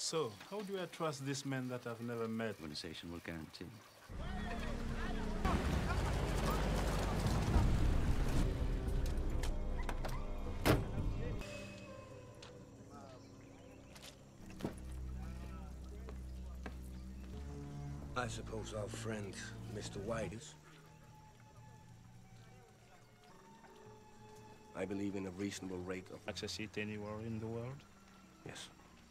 So, how do I trust this man that I've never met? Organization will guarantee. I suppose our friend, Mr. White, is. I believe in a reasonable rate of Access it anywhere in the world? Yes.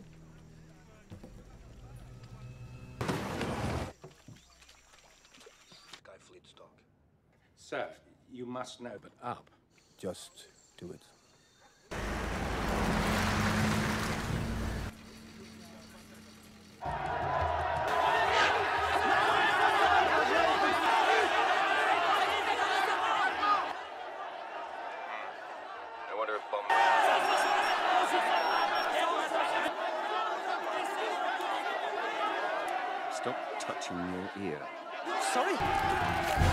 Guy Fleetstock. Sir, you must know, but up. Just do it. I wonder if Stop touching your ear. Sorry?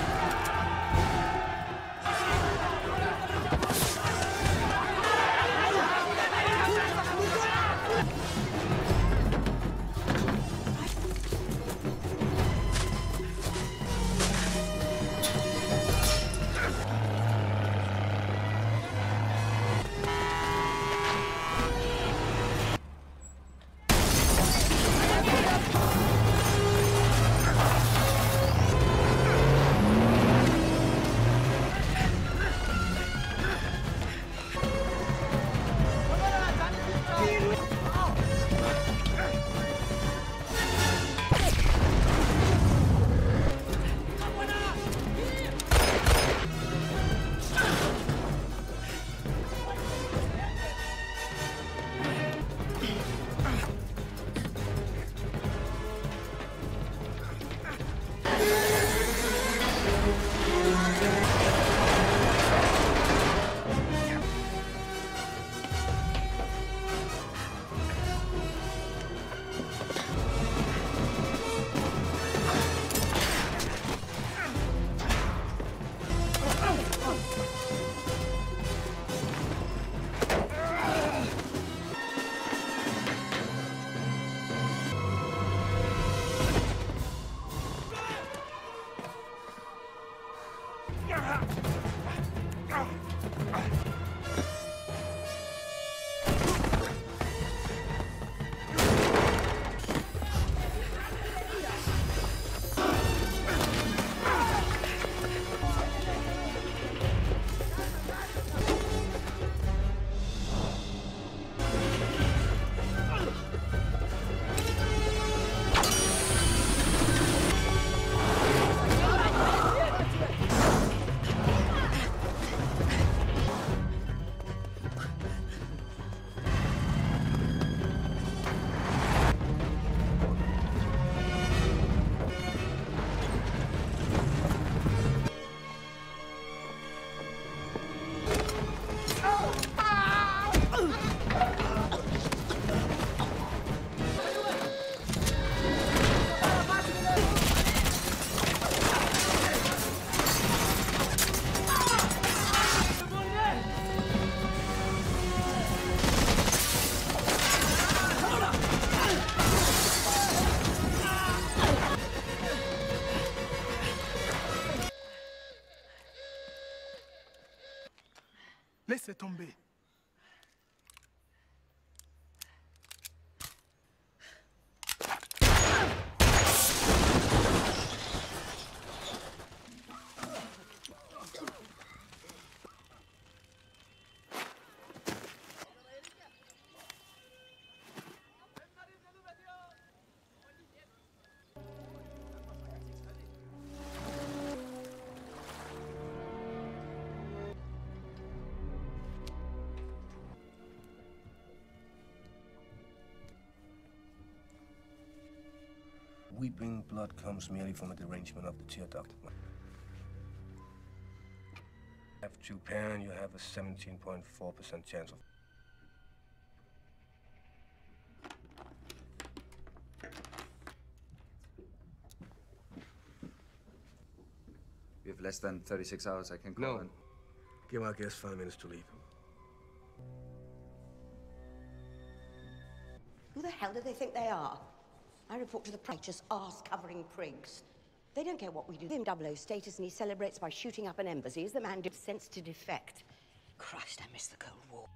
Laissez tomber. Weeping blood comes merely from a derangement of the tear duct. F2 pan, you have a 17.4% chance of. We have less than 36 hours. I can call in. Give our guests 5 minutes to leave. Who the hell do they think they are? I report to the righteous arse-covering prigs. They don't care what we do. Give him 00 status and he celebrates by shooting up an embassy. Is the man sense to defect? Christ, I miss the Cold War.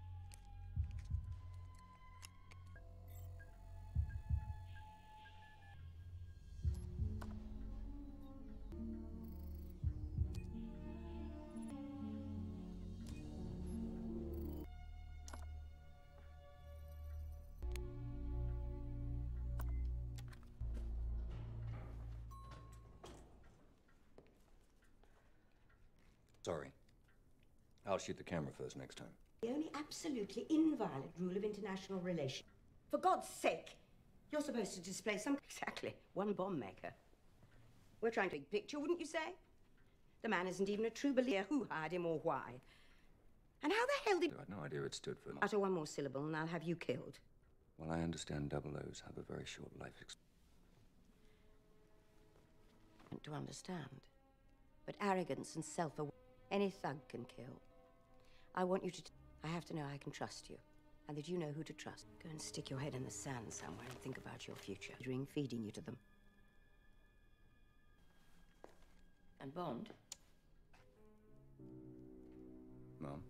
Sorry. I'll shoot the camera first next time. The only absolutely inviolate rule of international relations. For God's sake, you're supposed to display some... Exactly, one bomb maker. We're trying to big picture, wouldn't you say? The man isn't even a true believer. Who hired him or why? And how the hell did... I had no idea it stood for... Utter one more syllable and I'll have you killed. Well, I understand 00s have a very short life expectancy. To understand. But arrogance and self-awareness, any thug can kill. I want you to... I have to know I can trust you. And that you know who to trust. Go and stick your head in the sand somewhere and think about your future. Considering feeding you to them. And Bond? Mom?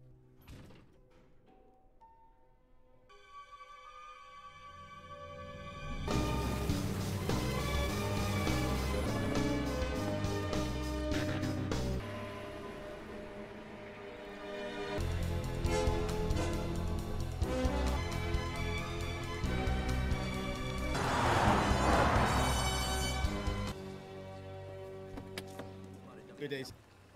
Good days.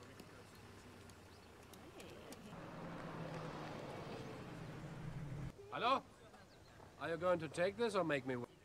Hello? Are you going to take this or make me wait?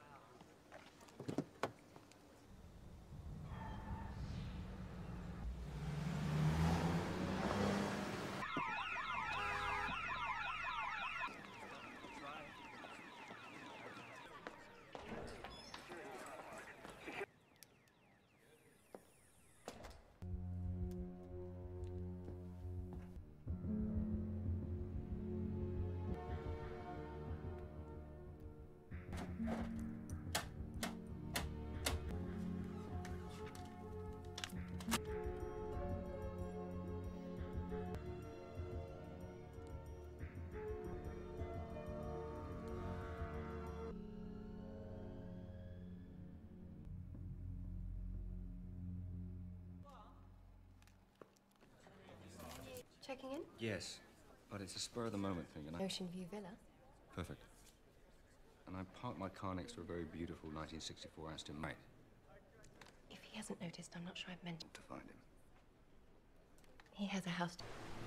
Checking in? Yes, but it's a spur-of-the-moment thing, and Ocean View Villa. Perfect. And I parked my car next to a very beautiful 1964 Aston Martin. If he hasn't noticed, I'm not sure I've mentioned. To find him. He has a house.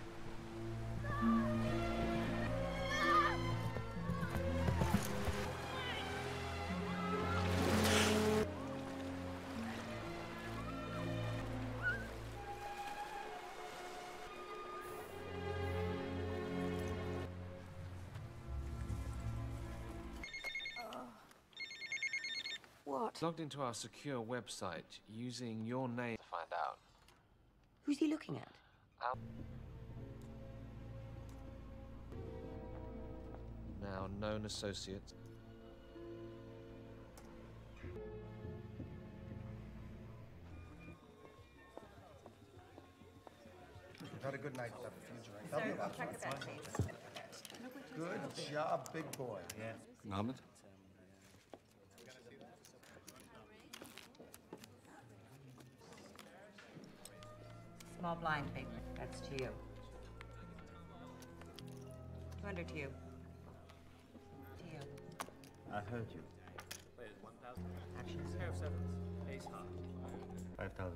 What? Logged into our secure website using your name to find out. Who's he looking at? Now known associate. You've had a good night. Have a few drinks. Good job, big boy. Yeah. Mohammed? Small blind paper. That's to you. 200 to you. To you. I heard you. Action. Pair of sevens. Ace high. 5,000.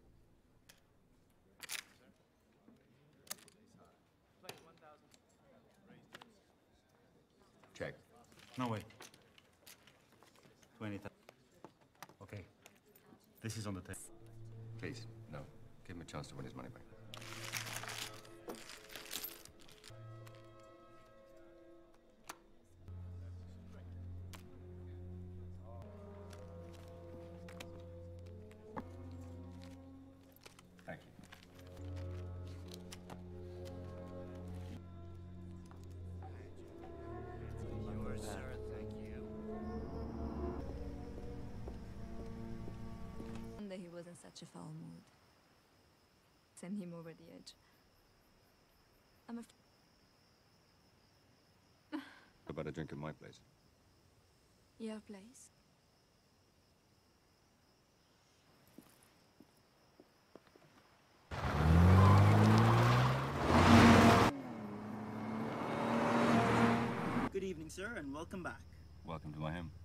Check. No, wait. 20,000. Okay. This is on the table. Please, no. Give him a chance to win his money back. Thank you. Yours, sir. Thank you. such a foul mood. Send him over the edge. How about a drink at my place? Your place? Good evening, sir, and welcome back. Welcome to my home.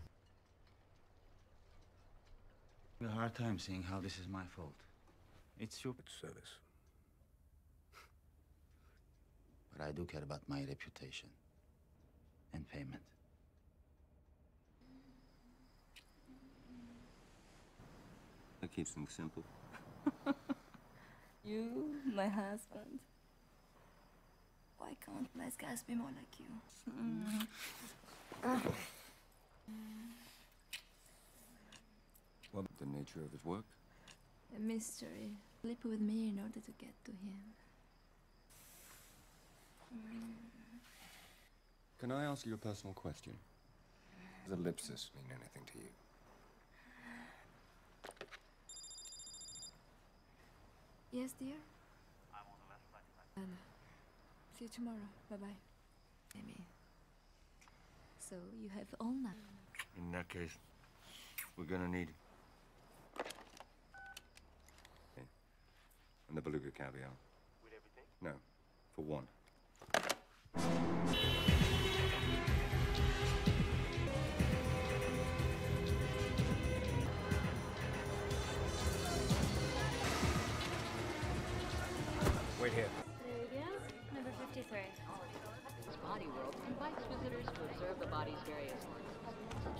A hard time seeing how this is my fault. It's your Service. But I do care about my reputation and payment. That keeps things simple. You, my husband. Why can't nice guys be more like you? What the nature of his work? A mystery. Sleep with me in order to get to him. Can I ask you a personal question? Does ellipsis mean anything to you? Yes, dear? And see you tomorrow. Bye-bye. Amy. So you have all night. In that case, we're gonna need... Okay. And the beluga caviar. With everything? No, for one. Wait here. There we go. Number 53. Body World invites visitors to observe the body's various organs.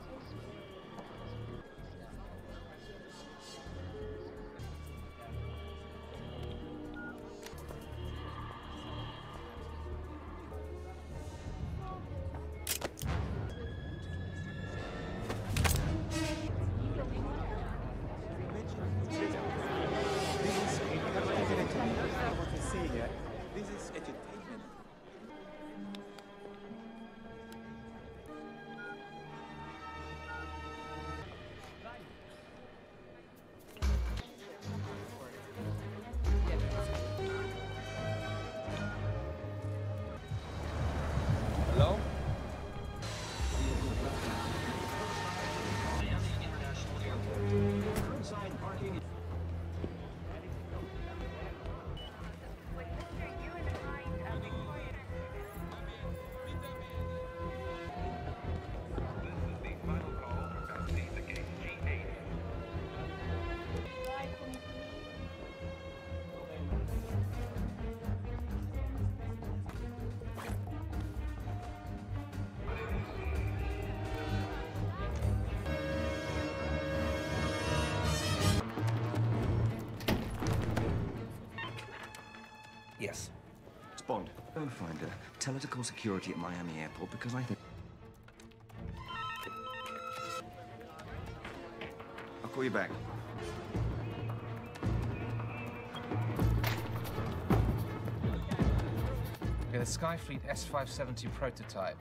This is entertainment. Hello? Yes. It's Bond. Go find her. Tell her to call security at Miami Airport because I think... I'll call you back. Okay, the Skyfleet S570 prototype.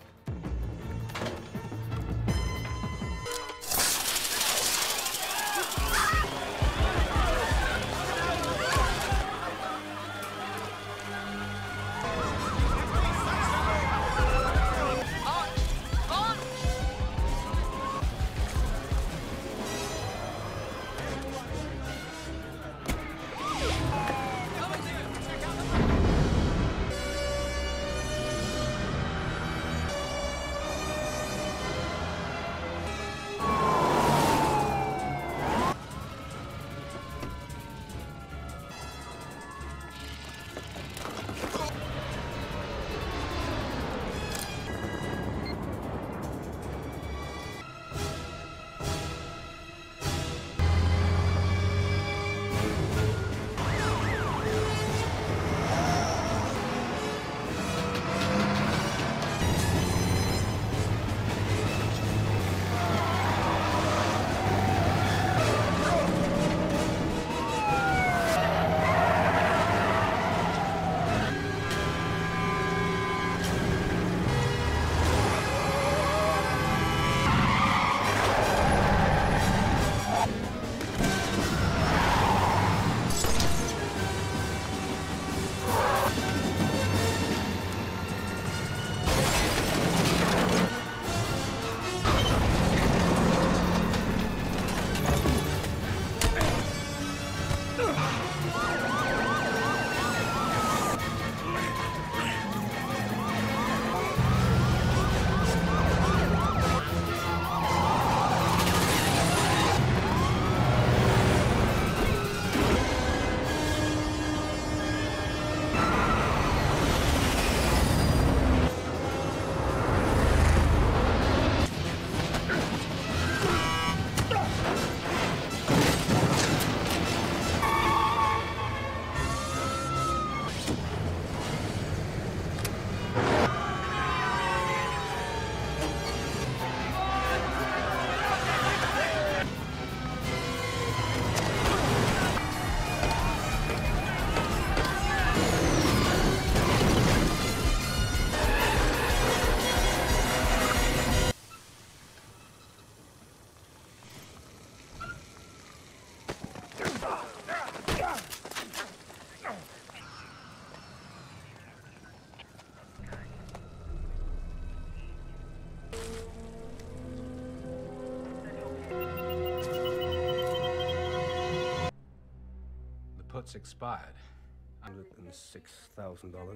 It's expired. $106,000.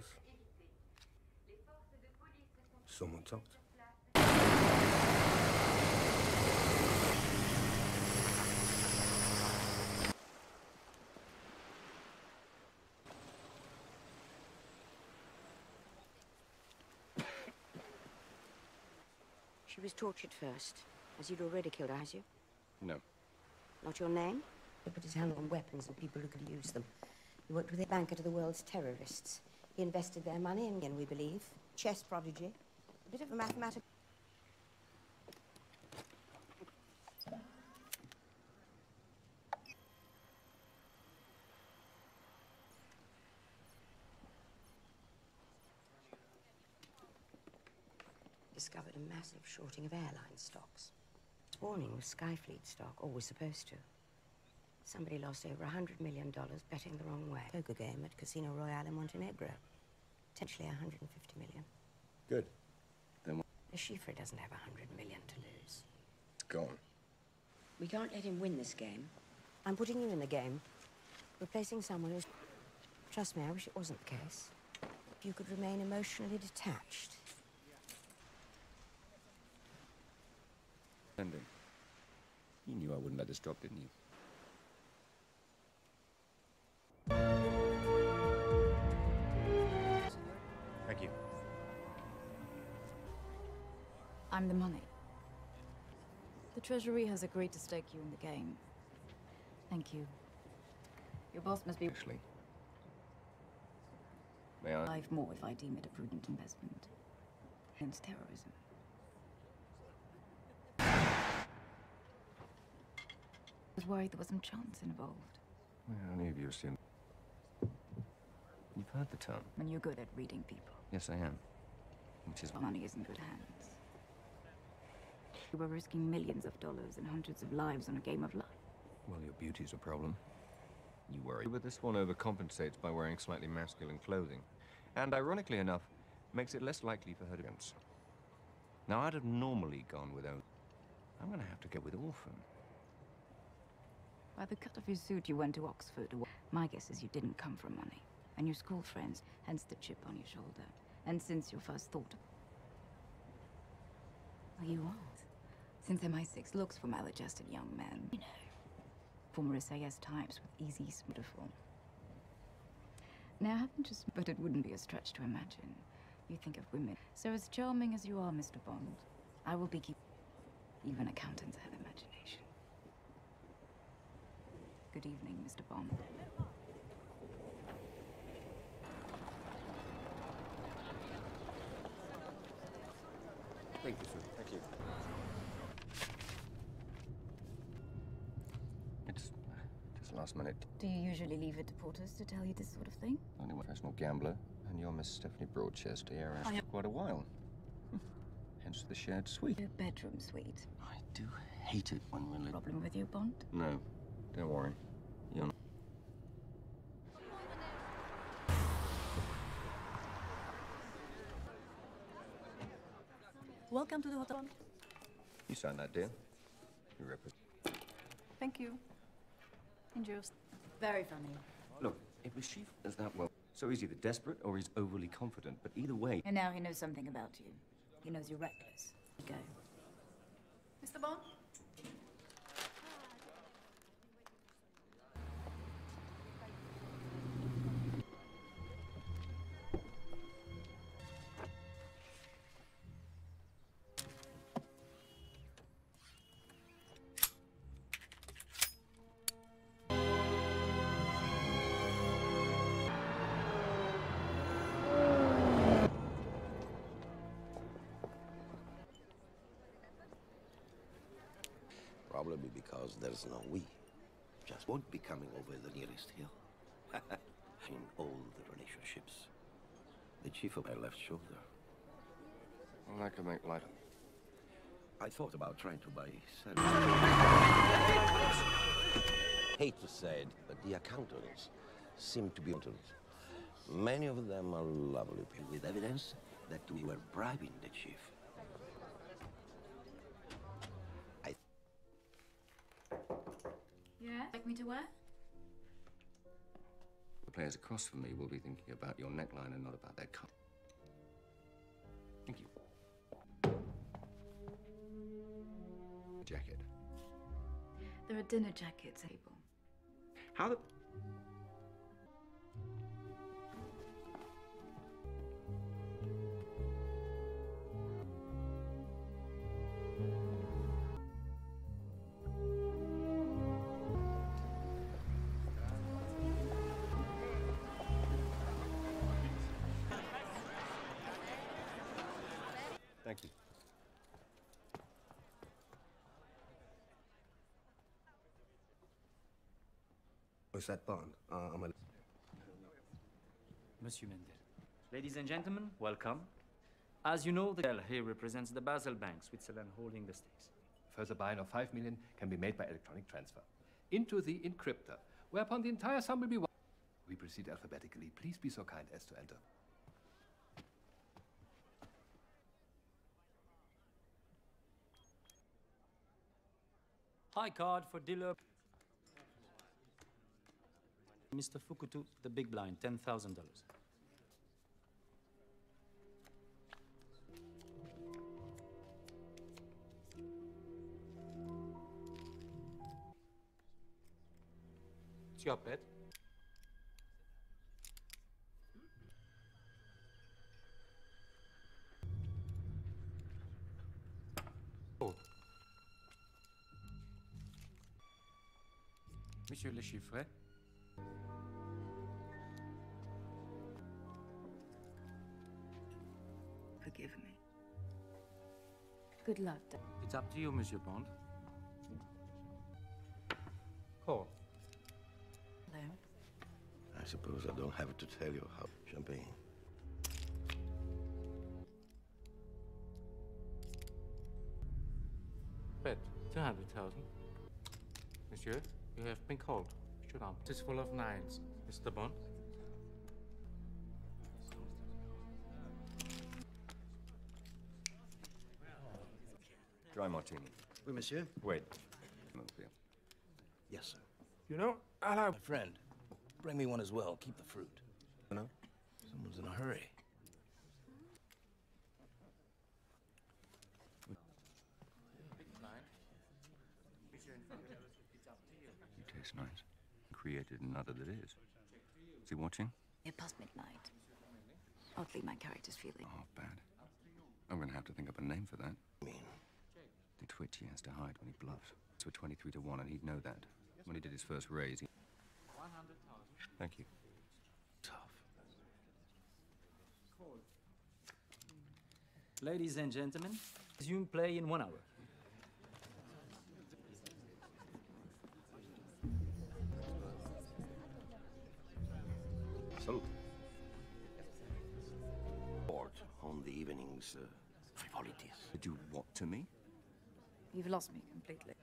Someone talked. She was tortured first, as you'd already killed her, has you? No. Not your name? He put his hand on weapons and people who could use them. He worked with a banker to the world's terrorists. He invested their money in, we believe. Chess prodigy. A bit of a mathematical... Discovered a massive shorting of airline stocks. Spawning was Skyfleet stock, always supposed to. Somebody lost over $100 million betting the wrong way. Poker game at Casino Royale in Montenegro. Potentially 150 million. Good. Then what? The Schiffer doesn't have 100 million to lose. It's gone. We can't let him win this game. I'm putting you in the game. Replacing someone who's... Trust me, I wish it wasn't the case. If you could remain emotionally detached. Ending. You knew I wouldn't let this drop, didn't you? Thank you. I'm the money. The Treasury has agreed to stake you in the game. Thank you. Your boss must be... Ashley. May I? 5 more if I deem it a prudent investment. Against terrorism. I was worried there was some chance involved. Well, any of you assume. You've heard the term. And you're good at reading people. Yes, I am. Which is... Money is in good hands. You were risking millions of dollars and hundreds of lives on a game of life. Well, your beauty's a problem. You worry. But this one overcompensates by wearing slightly masculine clothing. And ironically enough, makes it less likely for her to dance. Now, I'd have normally gone without. I'm gonna have to go with Orphan. By the cut of your suit, you went to Oxford. My guess is you didn't come from money. And your school friends, hence the chip on your shoulder. And since your first thought... Well, you aren't. Since MI6 looks for maladjusted young men, you know. Former SAS types with easy, beautiful. Now, I haven't just... But it wouldn't be a stretch to imagine. You think of women. So as charming as you are, Mr. Bond, I will be keep... Even accountants have imagination. Good evening, Mr. Bond. Thank you, sir. Thank you. It's last minute. Do you usually leave it to porters to tell you this sort of thing? Only one professional gambler, and you're Miss Stephanie Broadchester here for quite a while. Hence the shared suite. Your bedroom suite. I do hate it when we're... Problem with you, Bond? No, don't worry. You're not... Welcome to the hotel. You signed that deal. You represent... Thank you. Enjoy. Very funny. Look, if the chief is that well... So he's either desperate or he's overly confident, but either way... And now he knows something about you. He knows you're reckless. Go. Mr. Bond? Probably because there's no we. Just won't be coming over the nearest hill. In all the relationships, the chief of my left shoulder. Well, I could make light of... I thought about trying to buy salad. Hate to say it, but the accountants seem to be accountants. Many of them are lovely people with evidence that we were bribing the chief. Yeah? Like me to wear? players across from me will be thinking about your neckline and not about their cut. Thank you. A jacket. There are dinner jackets, Abel. How the... Thank you. What's that bond? Monsieur Mendel. Ladies and gentlemen, welcome. As you know, the girl here represents the Basel Bank, Switzerland, holding the stakes. Further buy-in of 5 million can be made by electronic transfer into the encryptor, whereupon the entire sum will be... We proceed alphabetically. Please be so kind as to enter. High card for dealer. Mr. Fukutu, the big blind, $10,000. It's your bet. Monsieur Le Chiffre. Forgive me. Good luck. It's up to you, Monsieur Bond. Call. Hello. I suppose I don't have to tell you how champagne. Bet 200,000. Monsieur, you have been called. Should I? It is full of nines, Mr. Bond. Dry martini. Oui, monsieur. Wait. Yes, sir. You know, I'll have a friend. Bring me one as well. Keep the fruit. You know? Someone's in a hurry. You taste nice. Created another that is. Is he watching? It past midnight. Oddly, my character's feeling. Oh, bad. I'm going to have to think up a name for that. The twitch he has to hide when he bluffs. It's for 23 to 1, and he'd know that. When he did his first raise, he... 100,000. Thank you. Tough. Ladies and gentlemen, resume play in 1 hour. Salute. Board on the evening's frivolities. Did you what to me? You've lost me completely.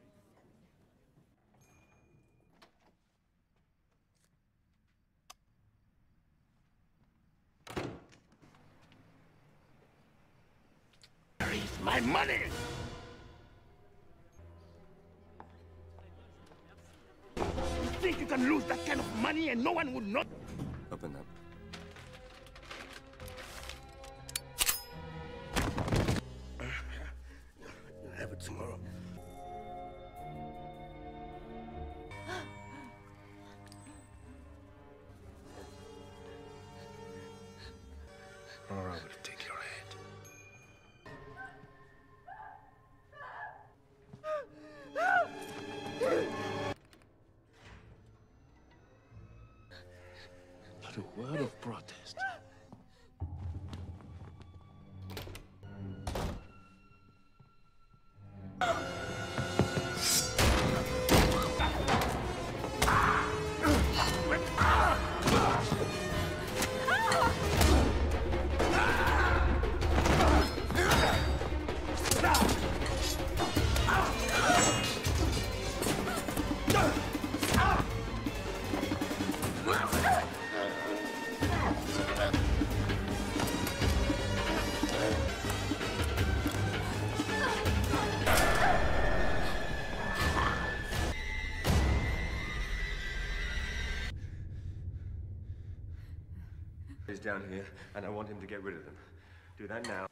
Where is my money? You think you can lose that kind of money and no one would know? Open up. You'll have it tomorrow. Or I will take your head. Not a word of protest. He's down here, and I want him to get rid of them. Do that now.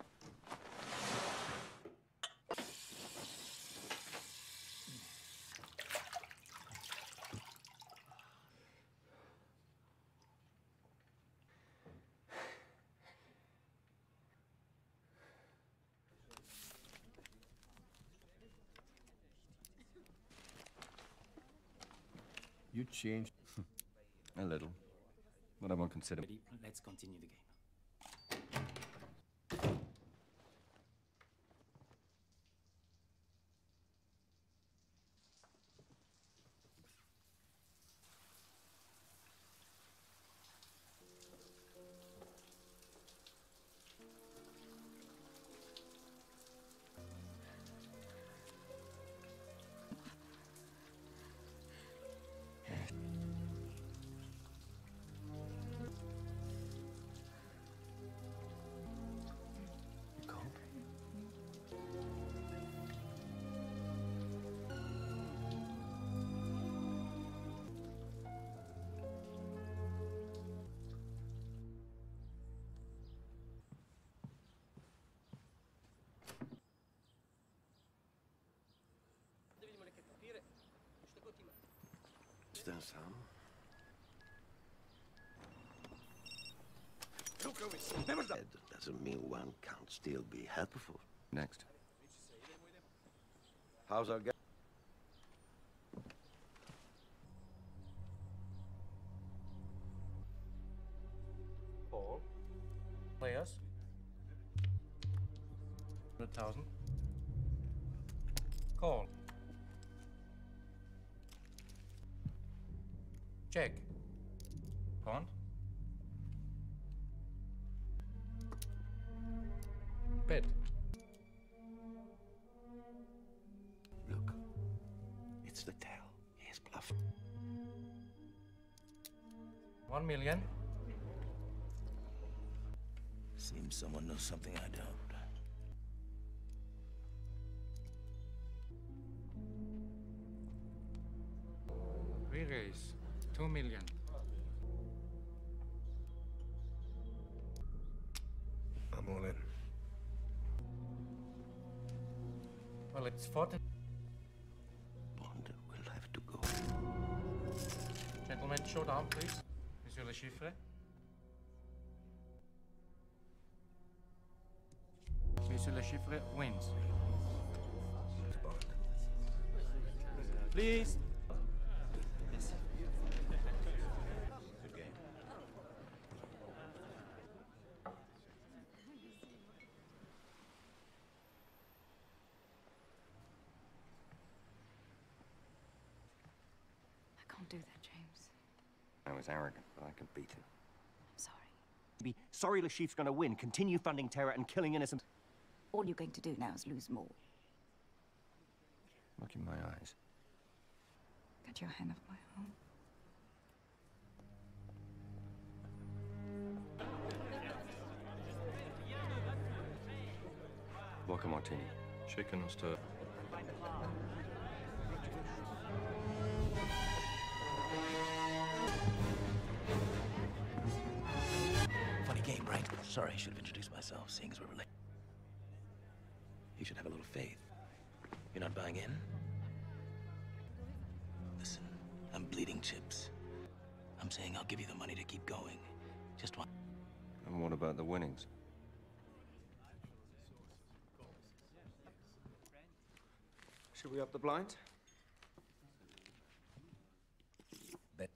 You changed. A little. But I won't consider. Let's continue the game. Stand Sam. That doesn't mean one can't still be helpful. Next. How's our guy? Paul. Players. 100,000. Call. Check. Pond. Bet. Look, it's the tell. He's bluffing. 1 million. Seems someone knows something I don't. We raise 2 million. I'm all in. Well, it's 40. Bond will have to go. Gentlemen, showdown, please. Monsieur Le Chiffre. Monsieur Le Chiffre wins. Please. Good game. I can't do that, James. I was arrogant, but I can beat him. I'm sorry. Be sorry Le Chiffre's gonna win. Continue funding terror and killing innocent. All you're going to do now is lose more. Look in my eyes. Get your hand off my arm. Vodka martini. Chicken or stir? Funny game, right? Sorry, I should have introduced myself, seeing as we're related. You should have a little faith. You're not buying in? Listen, I'm bleeding chips. I'm saying I'll give you the money to keep going. Just one. And what about the winnings? Should we up the blinds? Bet.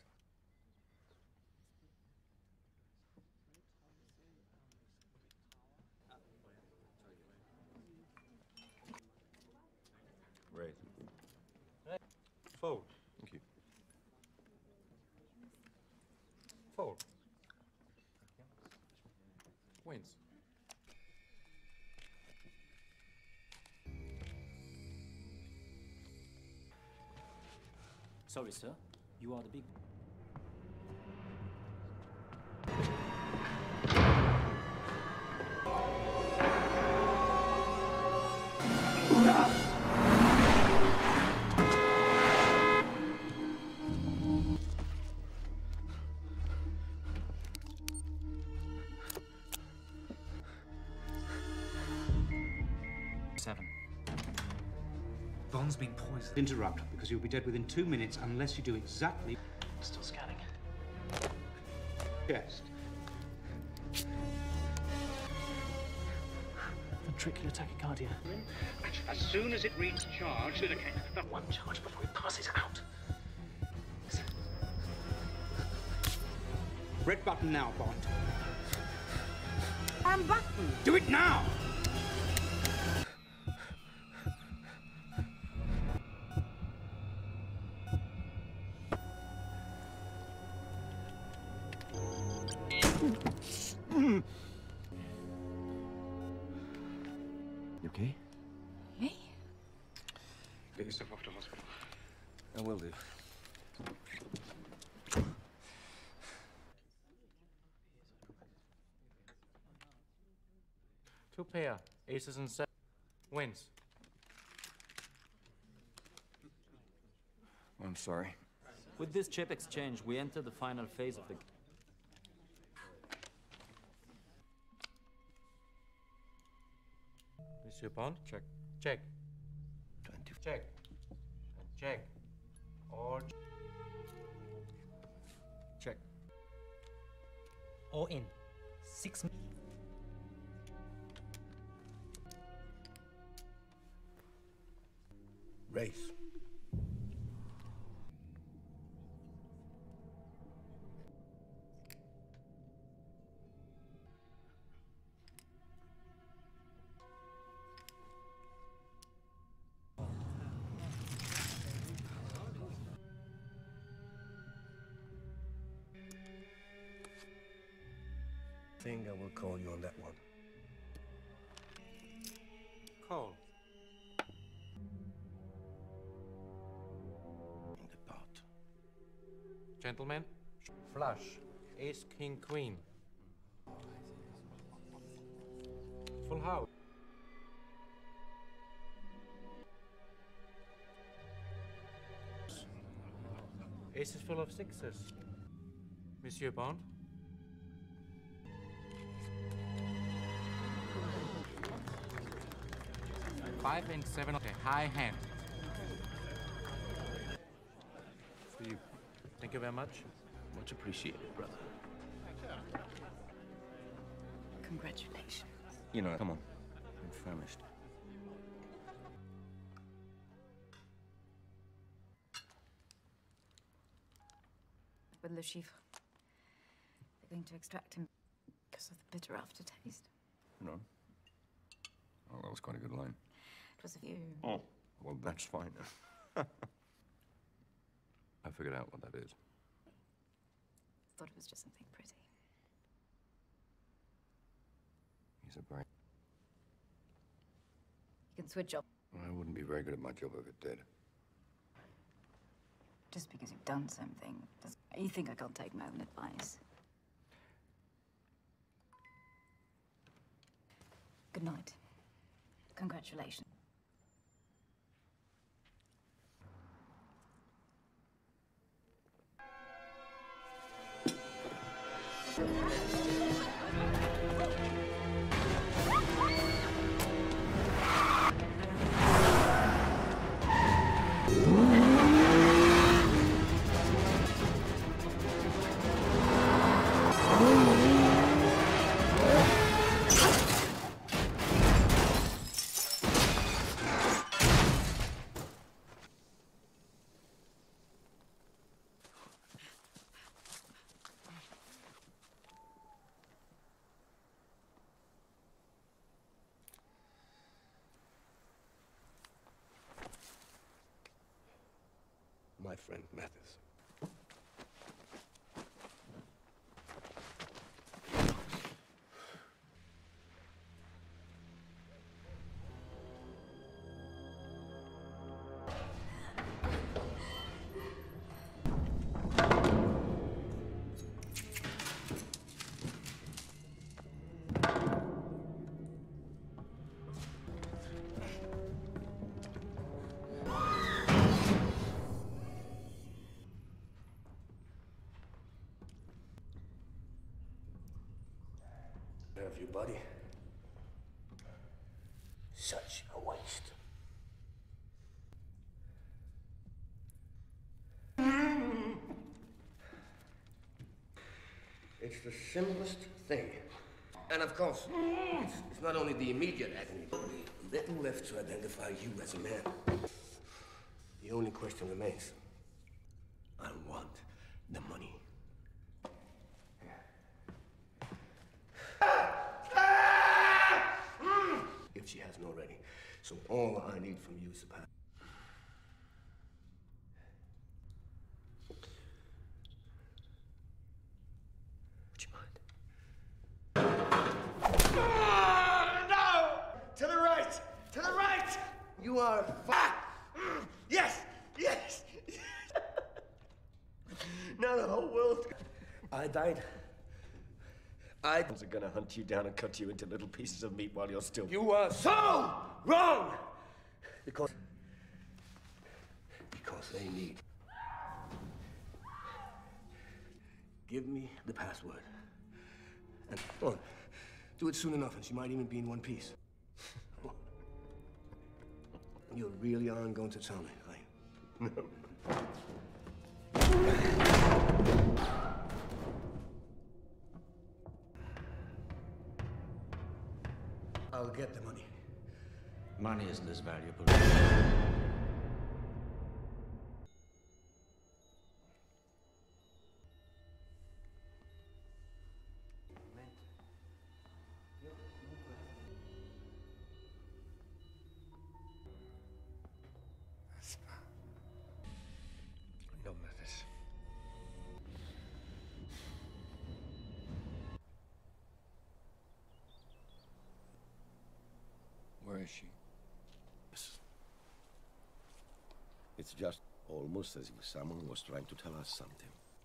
Raise. Fold. Thank you. Fold. Wins. Sorry, sir. You are the big... 7. Bond's been poisoned. Interrupt, because you'll be dead within 2 minutes unless you do exactly. Still scanning. Chest. Ventricular tachycardia. As soon as it reads charge, Not one charge before it passes out. Red button now, Bond. And button. Do it now! You okay? Me? Get yourself off to hospital. I will do. Two pair, aces and 7. Wins. I'm sorry. With this chip exchange, we enter the final phase of the game. Monsieur Bond? Check. Check. 20. Check. Check. Or... Check. All in. 6 Race. I think I will call you on that one. Call. In the pot. Gentlemen. Flush. Ace, king, queen. Full house. Ace is full of 6s. Monsieur Bond? Five and 7 of a high hand. For you. Thank you very much. Much appreciated, brother. Congratulations. You know, come on. I'm famished. With Le Chiffre, they're going to extract him because of the bitter aftertaste. No. Oh, that was quite a good line. It was a few. Oh, well, that's fine. I figured out what that is. Thought it was just something pretty. He's a brain. You can switch off I wouldn't be very good at my job if it did. just because you've done something. You think I can't take my own advice? Good night. Congratulations. My friend Mathis. Have you, buddy? Such a waste. lost. It's the simplest thing. And of course, it's not only the immediate agony, but the little left to identify you as a man. The only question remains. I want the money. If she hasn't already. So all I need from you is the pass. Would you mind? No! To the right! To the right! You are yes! Yes! Now the whole world. I died. I was gonna hunt you down and cut you into little pieces of meat while you're still. You are so wrong! Because they need. Give me the password. And come on, do it soon enough, and she might even be in one piece. You really aren't going to tell me, are you? No. I'll get the money. Money isn't as valuable. No matters. Where is she? It's just almost as if someone was trying to tell us something.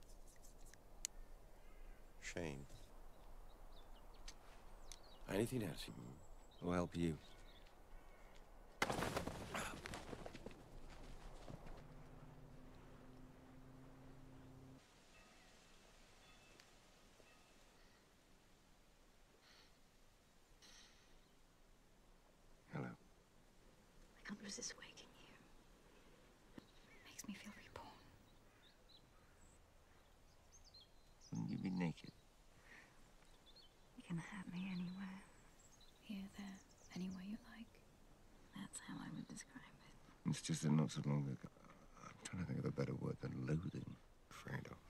Shame. Anything else? Will help you. I can't resist waking you. It makes me feel reborn. Wouldn't you be naked? You can have me anywhere. Here, there, anywhere you like. That's how I would describe it. It's just that not so long ago. I'm trying to think of a better word than loathing. Afraid of.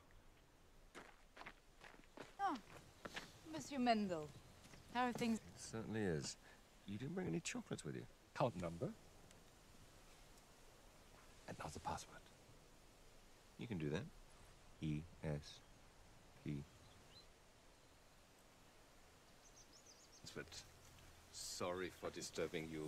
Oh, Monsieur Mendel. How are things? It certainly is. You didn't bring any chocolates with you. Count number. And now the password. You can do that. E-S-P. But sorry for disturbing you.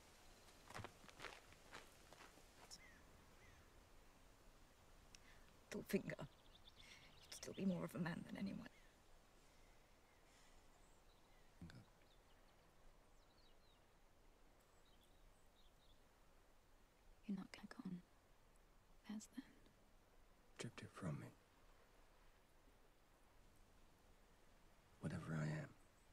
Finger. You'd still be more of a man than anyone. You're not gonna go on. That's then. Stripped it from me. Whatever I am.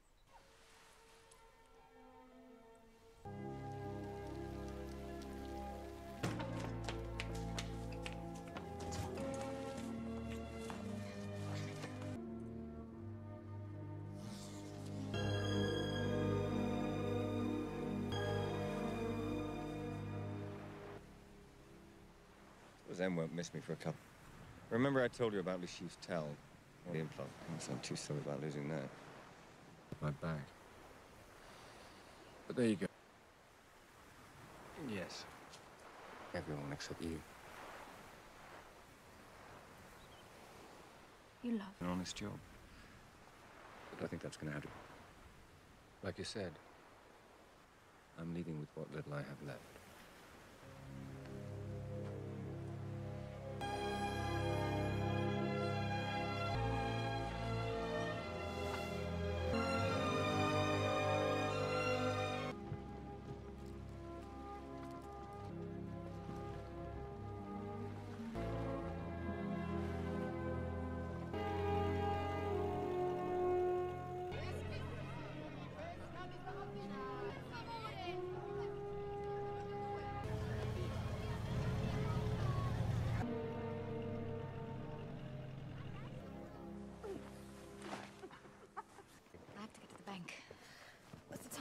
Zen won't miss me for a couple. Remember I told you about Le Chiffre's towel? The implant. I'm too sorry about losing that. My bag. But there you go. Yes. Everyone except you. You love An honest job. But I think that's going to have to... Like you said. I'm leaving with what little I have left.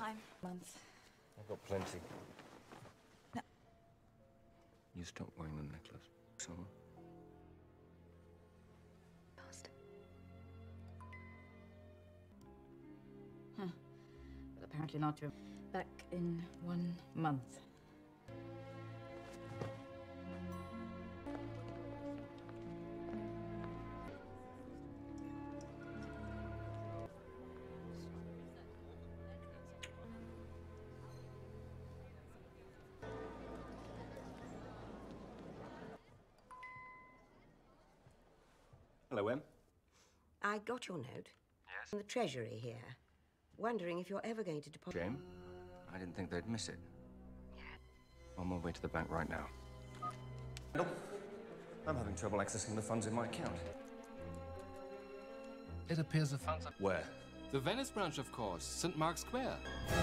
time? Month. I've got plenty. No. You stop wearing the necklace. Someone. Past. Huh. But apparently not true. Back in 1 month. Hello, Em. I got your note. Yes? From the Treasury here. Wondering if you're ever going to deposit... Jane? I didn't think they'd miss it. On my way to the bank right now. Nope. I'm having trouble accessing the funds in my account. It appears the funds are... Where? The Venice branch, of course. St. Mark's Square.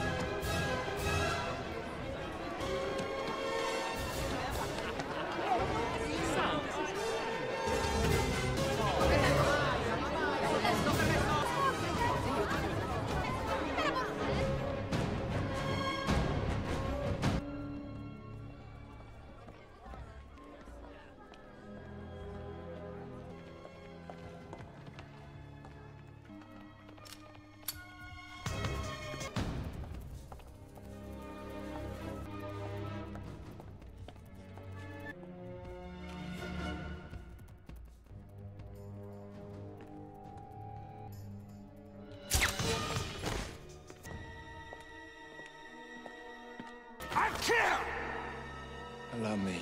Allow me.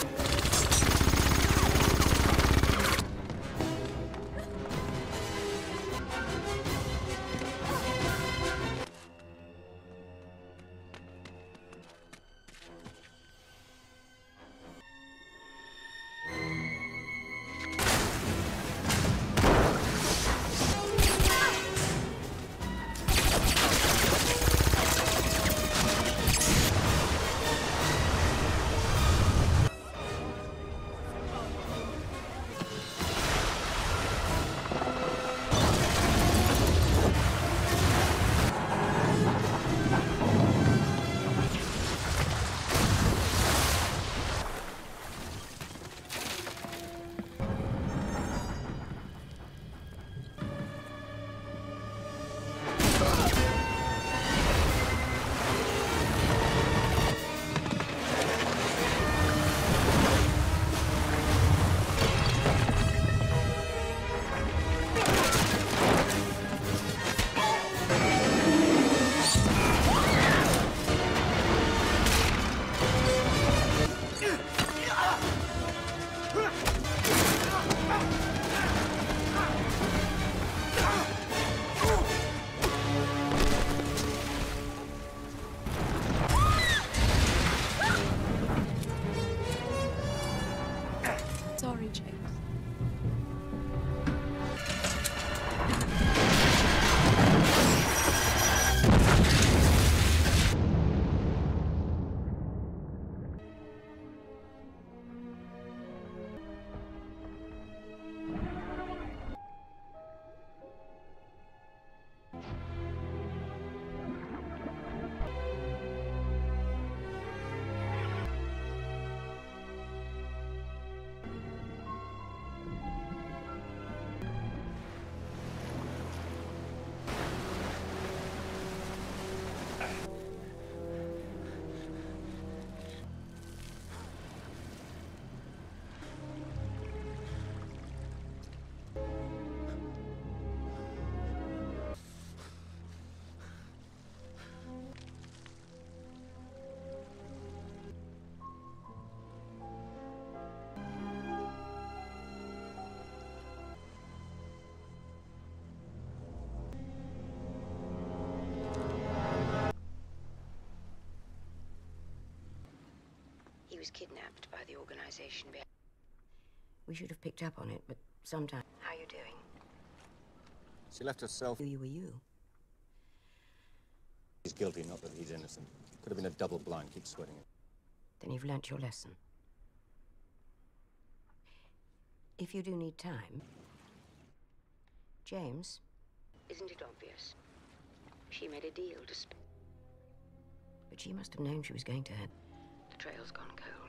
Sorry, James. He was kidnapped by the organization. We should have picked up on it, but sometime... How are you doing? She left herself. You were you. He's guilty, not that he's innocent. Could have been a double blind. Keep sweating it. Then you've learnt your lesson. If you do need time... James, isn't it obvious? She made a deal to... But she must have known she was going to have. The trail's gone cold.